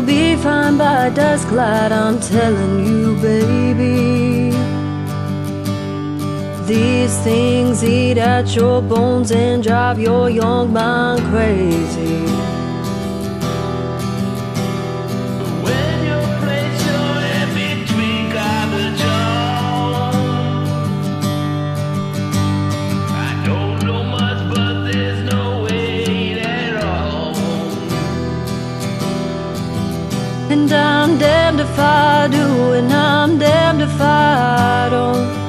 be fine by dusk light, I'm telling you, baby. These things eat at your bones and drive your young mind crazy. When you place your head between garbage jaws, I don't know much, but there's no weight at all. And I'm damned if I do, and I'm damned if I don't.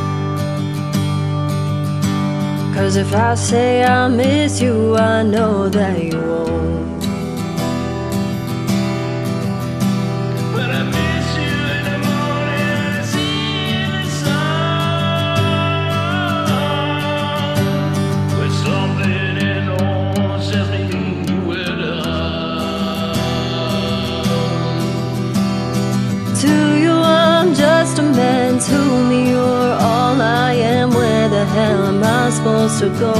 'Cause if I say I miss you, I know that you won't. But I miss you in the morning, I see the sun. With something in orange tells me we're done. To you I'm just a man, to me you're all I am. Where the hell am I supposed to go?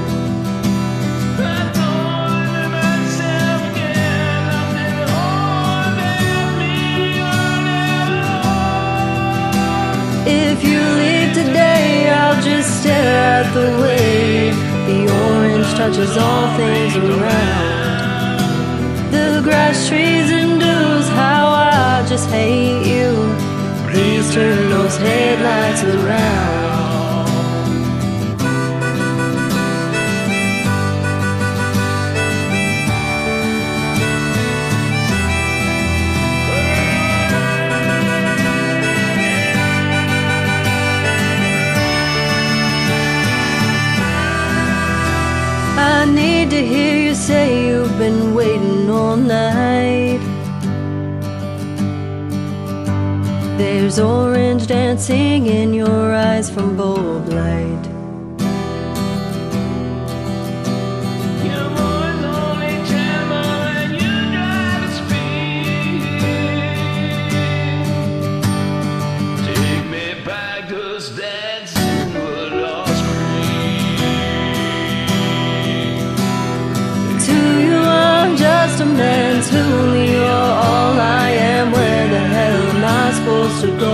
If you leave today, I'll just stare at the way the orange touches all things around. The grass, trees, and dews, how I just hate you. Please turn those headlights around. I need to hear you say you've been waiting all night. There's orange dancing in your eyes from bulb light. Your voice only tremble when you try to speak. Take me back to dancing with lost free. To you I'm just a man, to me you're all I am. Where the hell am I supposed to go?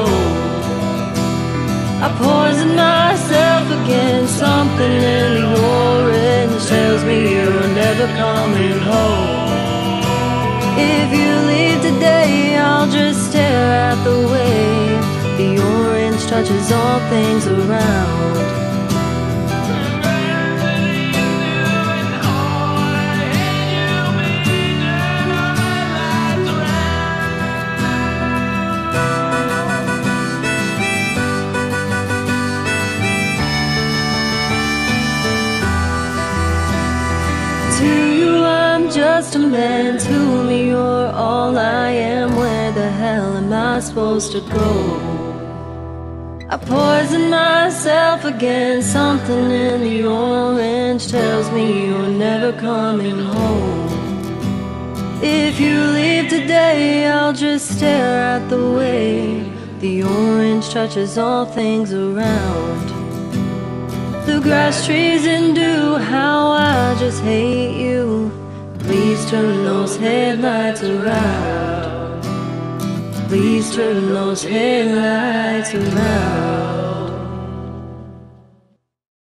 I poison myself against something in the orange tells me you're never coming home. If you leave today, I'll just stare at the way the orange touches all things around. To you I'm just a man, to me you're all I am. Where the hell am I supposed to go? I poison myself against something in the orange tells me you're never coming home. If you leave today, I'll just stare at the way the orange touches all things around. The grass, trees, and dew, how I just hate you. Please turn those headlights around. Please turn those headlights around.